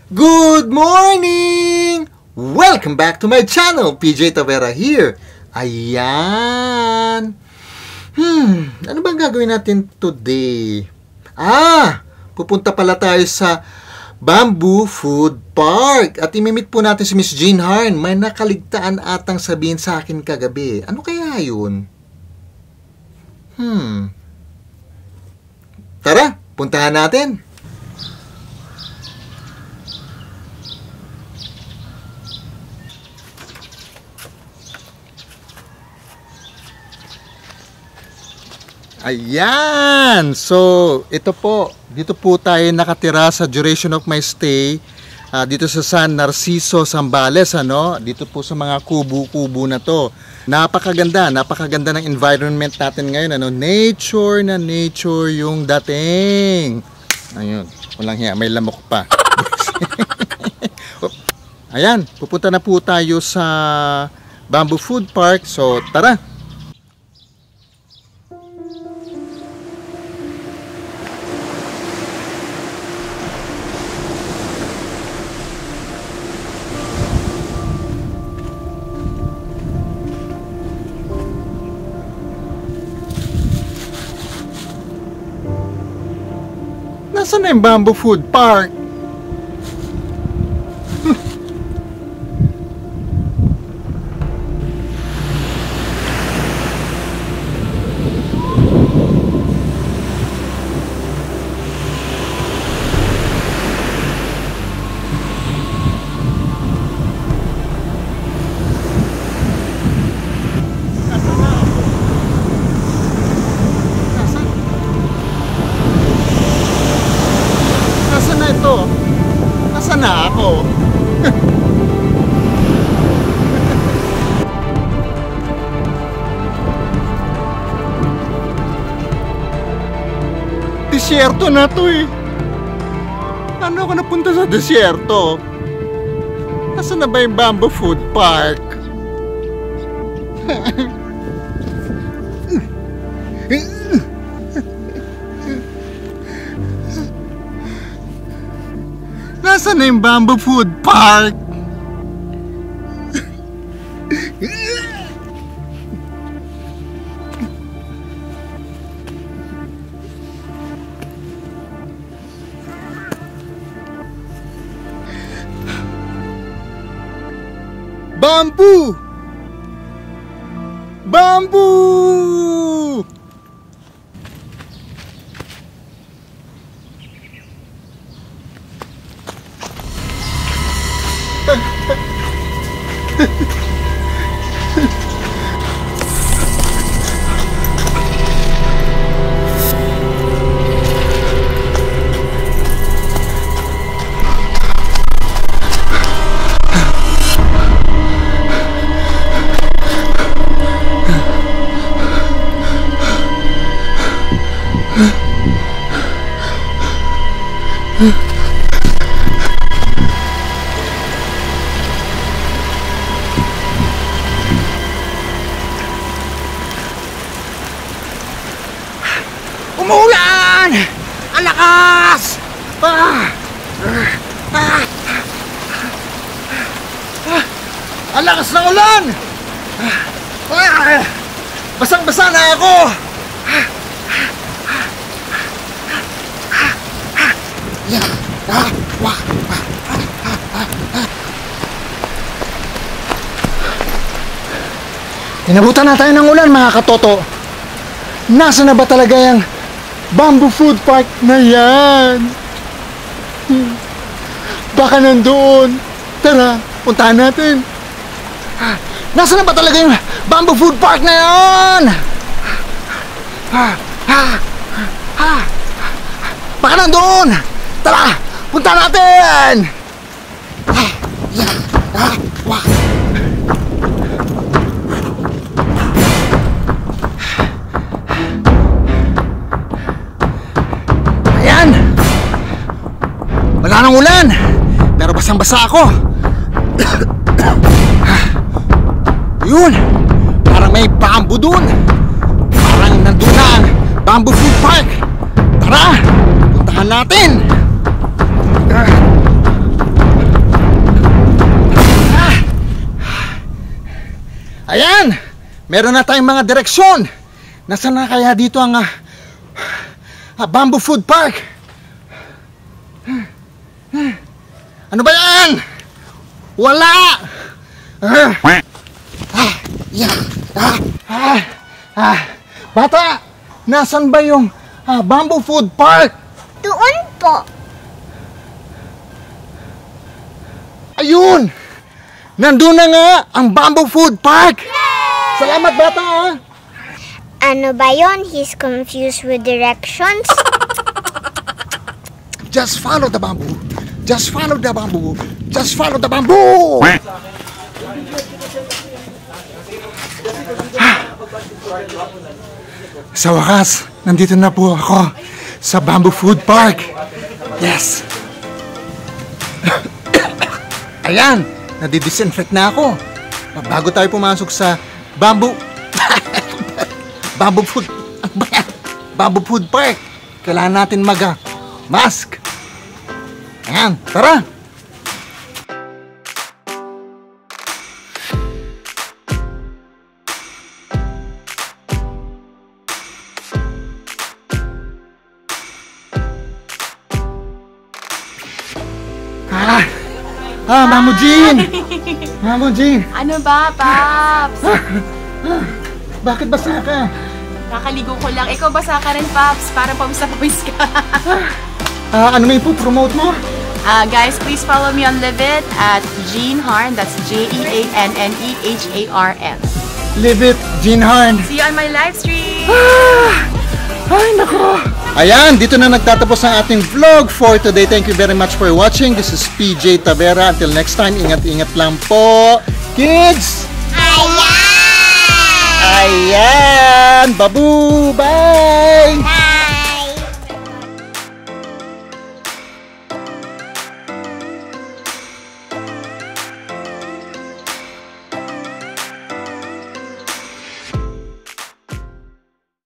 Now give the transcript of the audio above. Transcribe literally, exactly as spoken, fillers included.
Good morning! Welcome back to my channel, P J Tavera here. Ayan. Hmm, ano bang gagawin natin today? Ah, pupunta pala tayo sa Bamboo Food Park. At imimit po natin si Miss Jean Harn. May nakaligtaan atang sabihin sa akin kagabi. Ano kaya yun? Hmm. Tara, puntahan natin. Ayan! So, ito po. Dito po tayo nakatira sa duration of my stay. Uh, dito sa San Narciso, Zambales. Ano? Dito po sa mga kubo-kubo na to. Napakaganda. Napakaganda ng environment natin ngayon. Ano? Nature na nature yung dating. Ayun. Walang hiya. May lamok pa. Ayan. Pupunta na po tayo sa Bamboo Food Park. So, tara! Nasaan na yung Bamboo Food Park? Ito. Nasaan na ako? Disyerto na to eh. Ano ako napunta sa disyerto? Nasaan na ba yung Bamboo Food Park? Nasaan na yung Bamboo Food Park? Bamboo! Bamboo! Umuulan! Ang lakas! Ah! Ah! Ah! Ang lakas ng ulan! Ah! Basang-basa na ako! Ah! Ah! Wah! Inabutan na tayo ng ulan, mga katoto. Nasa na ba talaga yung Bamboo Food Park na yan? Baka nandoon. Tara, puntahan natin. Nasa na ba talaga yung Bamboo Food Park na yan? Baka nandoon. Tara, puntahan natin. Wala nang ulan, pero basang-basa ako. Yun, parang may bamboo dun. Parang nandun na ang Bamboo Food Park. Tara, puntahan natin. meron na tayong mga direksyon. Nasaan na kaya dito ang ah, ah, Bamboo Food Park? Ano ba yan? Wala! Ah, ah, yeah, ah, ah, ah. Bata, nasan ba yung ah, Bamboo Food Park? Doon po. Ayun! Nandun na nga ang Bamboo Food Park! Salamat, bata! ah. Ano ba yon? He's confused with directions. Just follow the bamboo! Just follow the bamboo! Just follow the bamboo! Sa wakas, nandito na po ako sa Bamboo Food Park. Yes! Ayan! Nadidisinfect na ako. Bago tayo pumasok sa Bamboo... Bamboo Food... Bamboo Food Park. Kailangan natin mag-mask. Ayan, tara! Ah! Ah, Mamo Jean! Mamo Jean! Ano ba, Paps? Bakit basa ka? Kakaligo ko lang. Ikaw basa ka rin, Paps, para pawis na pawis ka. Ah, ano may po-promote mo? Uh, guys, please follow me on Live It at Jean Harn. That's J E A N N E H A R N. Live It, Jean Harn. See you on my live stream! Ay, nako! Ayan, dito na nagtatapos ang ating vlog for today. Thank you very much for watching. This is P J Tavera. Until next time, ingat-ingat lang po. Kids! Ayan! Ayan! Babu! Bye! Bye!